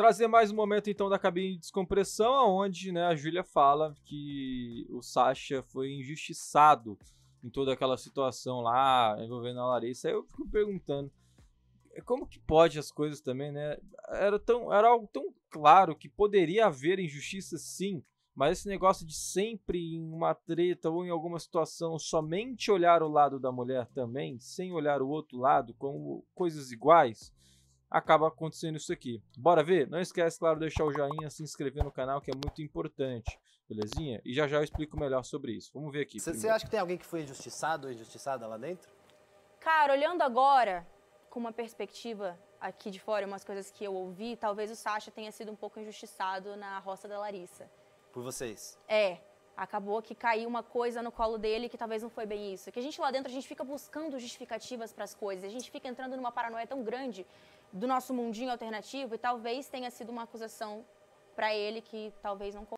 trazer mais um momento então da cabine de descompressão, onde, né, a Júlia fala que o Sasha foi injustiçado em toda aquela situação lá envolvendo a Larissa. Aí eu fico perguntando, como que pode as coisas também, né? Era algo tão claro que poderia haver injustiça, sim, mas esse negócio de sempre em uma treta ou em alguma situação somente olhar o lado da mulher também, sem olhar o outro lado como coisas iguais, acaba acontecendo isso aqui. Bora ver? Não esquece, claro, de deixar o joinha, se inscrever no canal, que é muito importante, belezinha? E já já eu explico melhor sobre isso. Vamos ver aqui. Você acha que tem alguém que foi injustiçado ou injustiçada lá dentro? Cara, olhando agora, com uma perspectiva aqui de fora, umas coisas que eu ouvi, talvez o Sasha tenha sido um pouco injustiçado na roça da Larissa. Por vocês? Acabou que caiu uma coisa no colo dele que talvez não foi bem isso. Que a gente lá dentro, a gente fica buscando justificativas para as coisas, a gente fica entrando numa paranoia tão grande do nosso mundinho alternativo e talvez tenha sido uma acusação para ele que talvez não...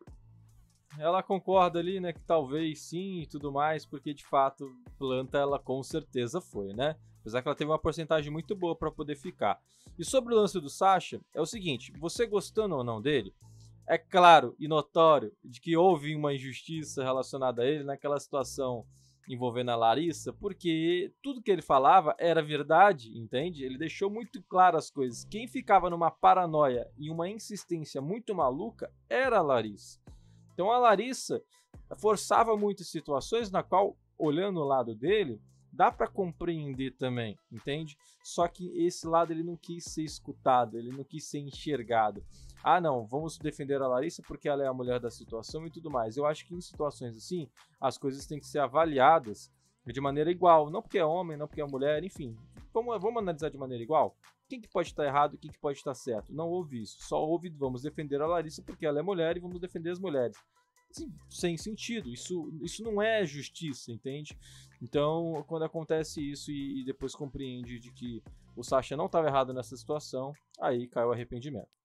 Ela concorda ali, né, que talvez sim e tudo mais, porque de fato, planta ela com certeza foi, né? Apesar que ela teve uma porcentagem muito boa para poder ficar. E sobre o lance do Sasha, é o seguinte, você gostando ou não dele, é claro e notório de que houve uma injustiça relacionada a ele naquela situação envolvendo a Larissa, porque tudo que ele falava era verdade, entende? Ele deixou muito claro as coisas. Quem ficava numa paranoia e uma insistência muito maluca era a Larissa. Então a Larissa forçava muitas situações na qual, olhando o lado dele, dá para compreender também, entende? Só que esse lado ele não quis ser escutado, ele não quis ser enxergado. Ah não, vamos defender a Larissa porque ela é a mulher da situação e tudo mais. Eu acho que em situações assim, as coisas têm que ser avaliadas de maneira igual. Não porque é homem, não porque é mulher, enfim. Vamos analisar de maneira igual? Quem que pode estar errado e quem que pode estar certo? Não houve isso. Só houve, vamos defender a Larissa porque ela é mulher e vamos defender as mulheres. Sim, sem sentido. Isso não é justiça, entende? Então, quando acontece isso e depois compreende de que o Sasha não estava errado nessa situação, aí cai o arrependimento.